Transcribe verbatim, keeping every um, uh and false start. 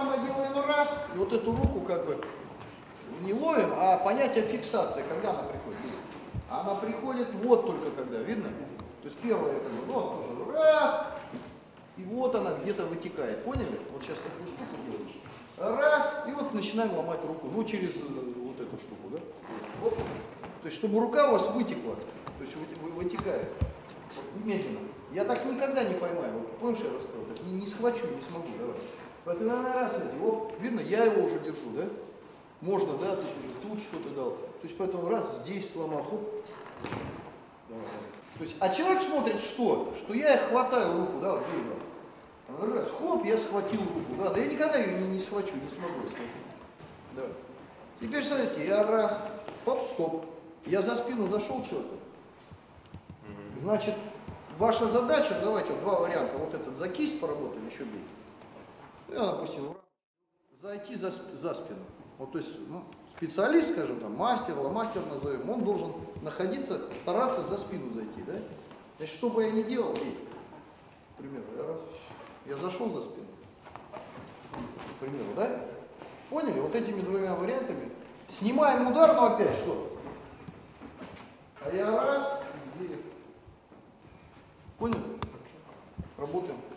самое делаем раз, и вот эту руку как бы не ловим, а понятие фиксации, когда она приходит. Она приходит вот только когда, видно? То есть первое, как бы, ну, вот тоже раз, и вот она где-то вытекает, поняли? Вот сейчас такую штуку делаешь. Раз, и вот начинаем ломать руку, ну, через вот эту штуку, да? Вот. То есть, чтобы рука у вас вытекла, то есть вытекает. Вот, медленно. Я так никогда не поймаю. Вот помнишь, я рассказал, так не, не схвачу, не смогу, давай. Поэтому надо раз, вот, видно, я его уже держу, да? Можно, да, тут, тут что-то дал. То есть, поэтому раз, здесь сломал, хоп. Давай, давай. То есть, а человек смотрит что? Что я хватаю руку, да, вот где она? Раз, хоп, я схватил руку, да, да я никогда ее не, не схвачу, не смогу схватить. Да. Теперь, смотрите, я раз, хоп, стоп. Я за спину зашел человека. Значит, ваша задача, давайте вот два варианта, вот этот за кисть поработаем, еще бей. Я, допустим, зайти за, за спину. Вот, то есть, ну, специалист, скажем, там, мастер, ломастер назовем, он должен находиться, стараться за спину зайти, да? Значит, что бы я ни делал, бей. К примеру, я раз, я зашел за спину. К примеру, да? Поняли? Вот этими двумя вариантами. Снимаем удар, но опять что? А я раз, и... Поняли? Работаем.